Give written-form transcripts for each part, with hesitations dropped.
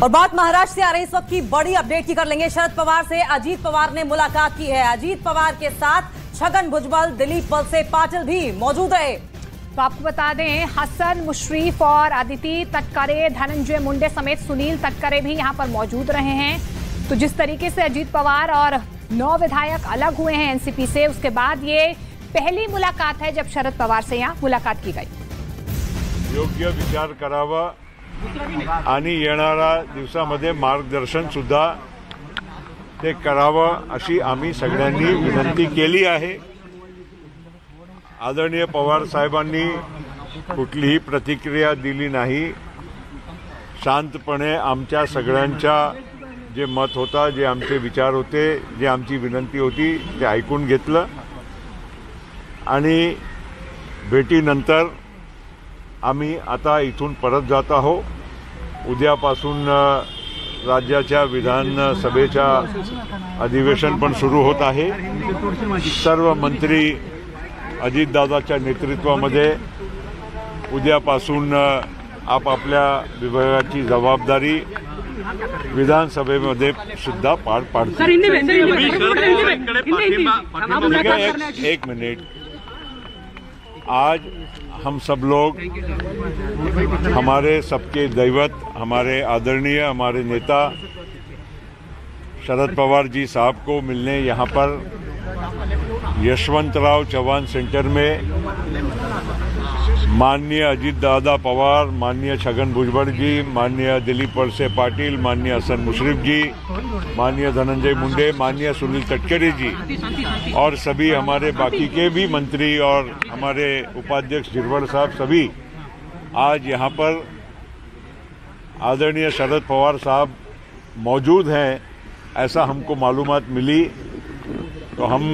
और बात महाराष्ट्र से आ रही इस वक्त की बड़ी अपडेट की कर लेंगे। शरद पवार से अजीत पवार ने मुलाकात की है। अजीत पवार के साथ छगन भुजबल, दिलीप वलसे पाटिल भी मौजूद रहे। तो आपको बता दें, हसन मुशर्रफ और अदिति तटकरे, धनंजय मुंडे समेत सुनील तटकरे भी यहां पर मौजूद रहे हैं। तो जिस तरीके से अजीत पवार और 9 विधायक अलग हुए हैं एनसीपी से, उसके बाद ये पहली मुलाकात है जब शरद पवार से यहां मुलाकात की गई। योग्य विचार करावा आणि येणाऱ्या दिवसामध्ये मार्गदर्शन सुद्धा ते करावं अशी आम्ही सगळ्यांनी विनंती केली आहे। आदरणीय पवार साहेबांनी कुठलीही प्रतिक्रिया दिली नाही। शांतपणे आमच्या सगळ्यांच्या जे मत होता, जे आमचे विचार होते, जे आमची विनंती होती ते ऐकून घेतलं आणि भेटीनंतर आम्ही आता इथून परत जात आहोत। उद्यापासून राज्याच्या विधानसभेच्या अधिवेशन पण सुरू होत आहे। सर्व मंत्री अजितदादाच्या नेतृत्वामध्ये उद्यापासून आपापल्या विभागाची जबाबदारी विधानसभेमध्ये सुद्धा पार पाडतील। एक मिनट, आज हम सब लोग, हमारे सबके दैवत, हमारे आदरणीय, हमारे नेता शरद पवार जी साहब को मिलने यहाँ पर यशवंतराव चौहान सेंटर में माननीय अजीत दादा पवार, माननीय छगन भुजबल जी, माननीय दिलीप वलसे पाटिल, माननीय हसन मुशर्रफ जी, माननीय धनंजय मुंडे, माननीय सुनील तटकरे जी और सभी हमारे बाकी के भी मंत्री और हमारे उपाध्यक्ष गिरवड़ साहब सभी आज यहाँ पर आदरणीय शरद पवार साहब मौजूद हैं, ऐसा हमको मालूमात मिली। तो हम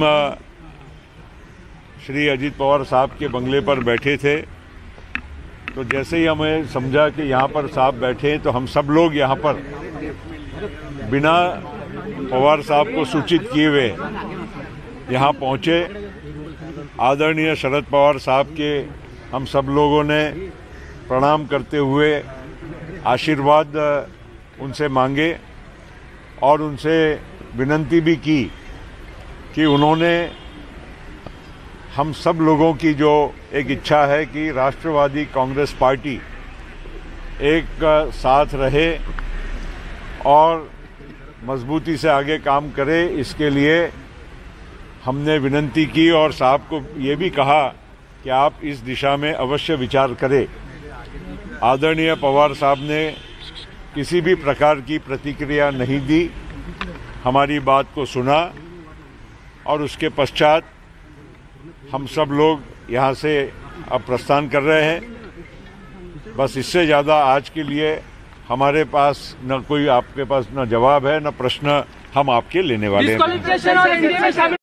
श्री अजीत पवार साहब के बंगले पर बैठे थे, तो जैसे ही हमें समझा कि यहाँ पर साहब बैठे तो हम सब लोग यहाँ पर बिना पवार साहब को सूचित किए हुए यहाँ पहुँचे। आदरणीय शरद पवार साहब के हम सब लोगों ने प्रणाम करते हुए आशीर्वाद उनसे मांगे और उनसे विनंती भी की कि उन्होंने हम सब लोगों की जो एक इच्छा है कि राष्ट्रवादी कांग्रेस पार्टी एक साथ रहे और मजबूती से आगे काम करे, इसके लिए हमने विनंती की और साहब को ये भी कहा कि आप इस दिशा में अवश्य विचार करें। आदरणीय पवार साहब ने किसी भी प्रकार की प्रतिक्रिया नहीं दी, हमारी बात को सुना और उसके पश्चात हम सब लोग यहाँ से अब प्रस्थान कर रहे हैं। बस इससे ज़्यादा आज के लिए हमारे पास न कोई आपके पास न जवाब है न प्रश्न हम आपके लेने वाले हैं।